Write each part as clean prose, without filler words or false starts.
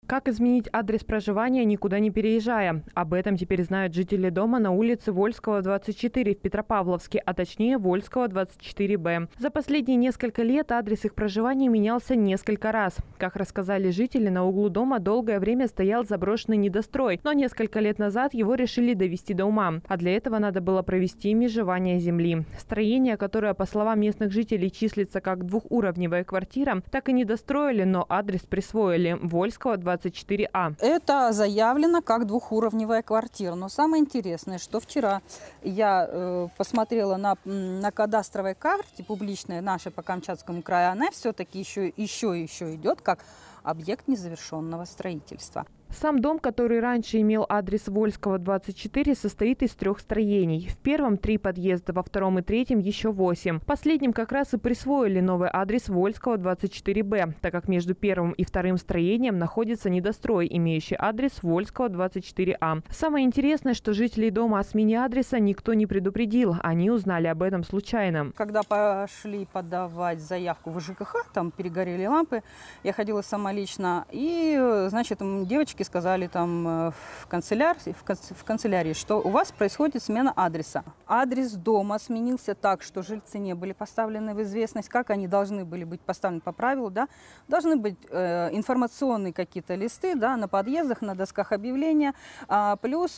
Как изменить адрес проживания, никуда не переезжая? Об этом теперь знают жители дома на улице Вольского, 24 в Петропавловске, а точнее Вольского, 24Б. За последние несколько лет адрес их проживания менялся несколько раз. Как рассказали жители, на углу дома долгое время стоял заброшенный недострой, но несколько лет назад его решили довести до ума. А для этого надо было провести межевание земли. Строение, которое, по словам местных жителей, числится как двухуровневая квартира, так и не достроили, но адрес присвоили – Вольского, 24А. Это заявлено как двухуровневая квартира. Но самое интересное, что вчера я посмотрела на кадастровой карте публичной нашей по Камчатскому краю, она все-таки еще идет как объект незавершенного строительства. Сам дом, который раньше имел адрес Вольского, 24, состоит из 3 строений. В первом 3 подъезда, во втором и третьем еще 8. Последним как раз и присвоили новый адрес Вольского, 24Б, так как между первым и вторым строением находится недострой, имеющий адрес Вольского, 24А. Самое интересное, что жителей дома о смене адреса никто не предупредил. Они узнали об этом случайно. Когда пошли подавать заявку в ЖКХ, там перегорели лампы, я ходила сама лично, и, значит, девочки сказали там в канцелярии, что у вас происходит смена адреса. Адрес дома сменился так, что жильцы не были поставлены в известность, как они должны были быть поставлены по правилу, да, должны быть информационные какие-то листы, да, на подъездах, на досках объявления, плюс,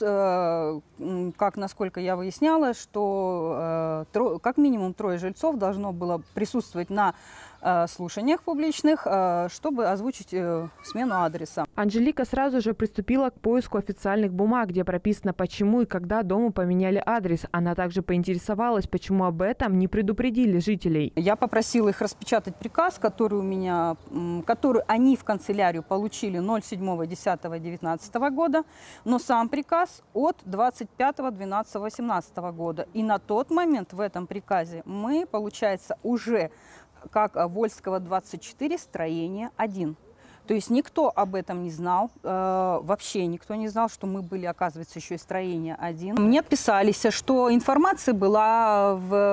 как насколько я выясняла, что как минимум 3 жильцов должно было присутствовать на слушаниях публичных, чтобы озвучить смену адреса. Анжелика сразу же приступила к поиску официальных бумаг, где прописано, почему и когда дому поменяли адрес. Она также поинтересовалась, почему об этом не предупредили жителей. Я попросила их распечатать приказ, который они в канцелярию получили 07.10.19 года, но сам приказ от 25.12.18 года. И на тот момент в этом приказе мы, получается, уже как Вольского 24, строение 1. То есть никто об этом не знал, вообще никто не знал, что мы были, оказывается, еще и строение 1. Мне отписались, что информация была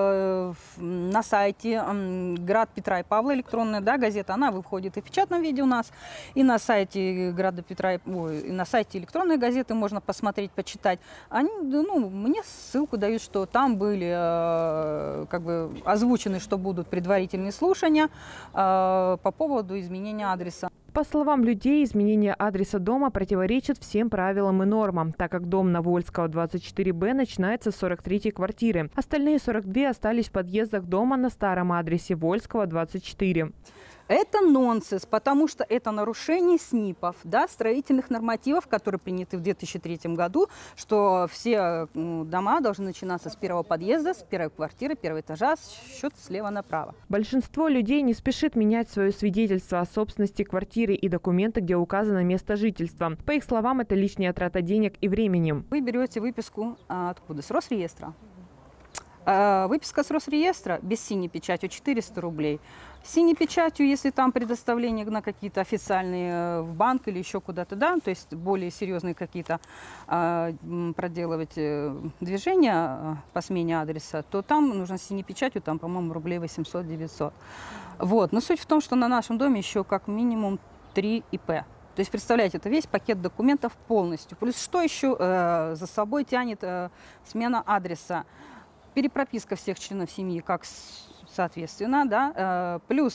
на сайте «Град Петра и Павла», электронная, да, газета, она выходит и в печатном виде у нас, и на сайте «Града Петра», и на сайте электронной газеты можно посмотреть, почитать. Они, мне ссылку дают, что там были как бы озвучены, что будут предварительные слушания по поводу изменения адреса. По словам людей, изменение адреса дома противоречит всем правилам и нормам, так как дом на Вольского, 24Б начинается с 43-й квартиры. Остальные 42 остались в подъездах дома на старом адресе Вольского, 24. Это нонсенс, потому что это нарушение СНИПов, да, строительных нормативов, которые приняты в 2003 году, что все дома должны начинаться с первого подъезда, с первой квартиры, первого этажа, счет слева направо. Большинство людей не спешит менять свое свидетельство о собственности квартиры и документы, где указано место жительства. По их словам, это лишняя трата денег и времени. Вы берете выписку откуда? С Росреестра. Выписка с Росреестра без синей печатью 400 рублей. С синей печатью, если там предоставление на какие-то официальные в банк или еще куда-то, да, то есть более серьезные какие-то проделывать движения по смене адреса, то там нужно с синей печатью, там, по-моему, рублей 800-900. Вот. Но суть в том, что на нашем доме еще как минимум 3 ИП. То есть, представляете, это весь пакет документов полностью. Плюс что еще за собой тянет смена адреса? Перепрописка всех членов семьи, как соответственно, да, плюс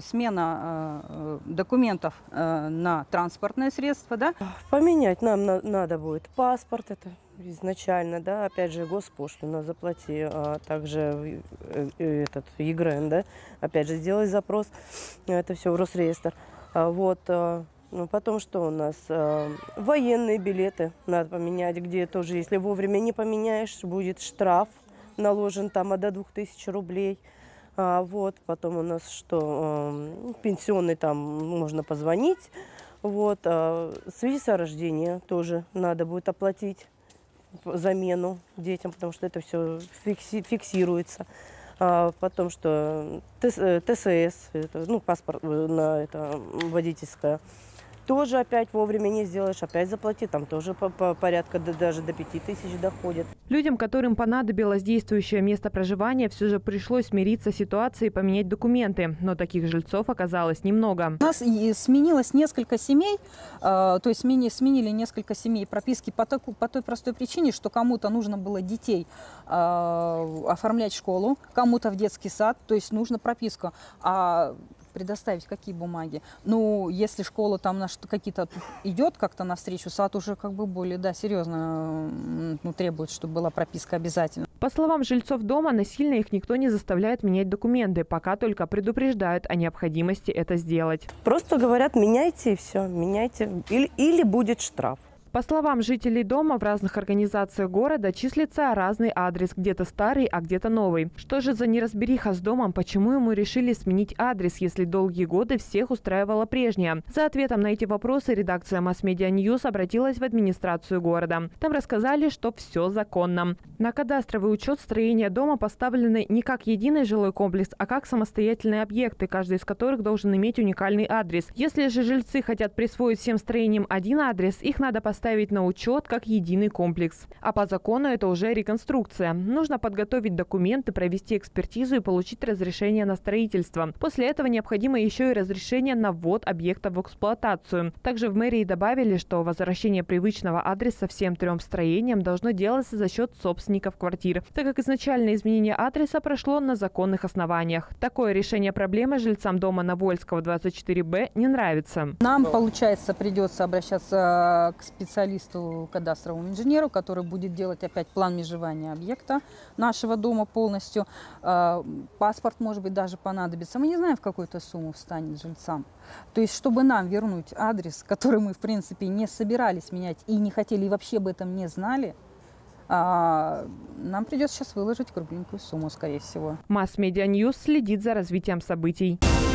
смена документов на транспортное средство, да. Поменять нам надо будет паспорт, это изначально, да, опять же госпошлину заплати, а также этот ЕГРН, да, опять же сделать запрос, это все в Росреестр. Вот. Потом что у нас? Военные билеты надо поменять, где тоже, если вовремя не поменяешь, будет штраф наложен там до 2000 рублей. Вот, потом у нас что? Пенсионный там можно позвонить. Вот, свидетельство о рождении тоже надо будет оплатить, замену детям, потому что это все фиксируется. Потом что? ТСС, это, паспорт на это водительское. тоже опять вовремя не сделаешь, опять заплати, там тоже порядка даже до 5000 доходит. Людям, которым понадобилось действующее место проживания, все же пришлось смириться с ситуацией и поменять документы. Но таких жильцов оказалось немного. У нас и сменилось несколько семей, то есть сменили несколько семей прописки по той простой причине, что кому-то нужно было детей оформлять в школу, кому-то в детский сад, то есть нужно прописку. А предоставить какие бумаги? Ну, если школа там на что какие-то идет как-то навстречу, сад уже как бы более, да, серьезно требует, чтобы была прописка обязательно. По словам жильцов дома, насильно их никто не заставляет менять документы, пока только предупреждают о необходимости это сделать. Просто говорят, меняйте и все, меняйте, или будет штраф. По словам жителей дома, в разных организациях города числится разный адрес, где-то старый, а где-то новый. Что же за неразбериха с домом, почему ему решили сменить адрес, если долгие годы всех устраивало прежнее? За ответом на эти вопросы редакция Mass Media News обратилась в администрацию города. Там рассказали, что все законно. На кадастровый учет строения дома поставлены не как единый жилой комплекс, а как самостоятельные объекты, каждый из которых должен иметь уникальный адрес. Если же жильцы хотят присвоить всем строениям один адрес, их надо поставить на учет как единый комплекс. А по закону это уже реконструкция. Нужно подготовить документы, провести экспертизу и получить разрешение на строительство. После этого необходимо еще и разрешение на ввод объекта в эксплуатацию. Также в мэрии добавили, что возвращение привычного адреса всем 3 строениям должно делаться за счет собственников квартир, так как изначальное изменение адреса прошло на законных основаниях. Такое решение проблемы жильцам дома на Вольского 24Б не нравится. Нам, получается, придется обращаться к специалисту, кадастровому инженеру, который будет делать опять план межевания объекта нашего дома полностью. Паспорт, может быть, даже понадобится. Мы не знаем, в какую-то сумму встанет жильцам. То есть, чтобы нам вернуть адрес, который мы, в принципе, не собирались менять и не хотели, и вообще об этом не знали, нам придется сейчас выложить кругленькую сумму, скорее всего. Mass Media News следит за развитием событий.